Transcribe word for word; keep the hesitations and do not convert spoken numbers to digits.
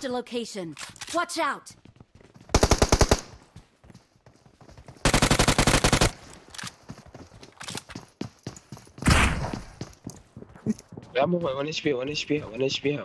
Marked a location. Watch out! Rambo, one H P, one H P, one H P.